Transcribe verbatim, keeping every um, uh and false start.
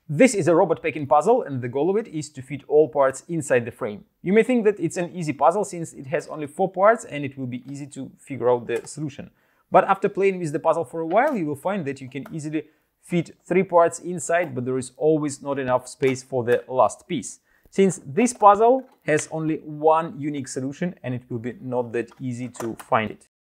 This is a robot packing puzzle, and the goal of it is to fit all parts inside the frame. You may think that it's an easy puzzle since it has only four parts and it will be easy to figure out the solution. But after playing with the puzzle for a while, you will find that you can easily fit three parts inside, but there is always not enough space for the last piece. Since this puzzle has only one unique solution and it will be not that easy to find it.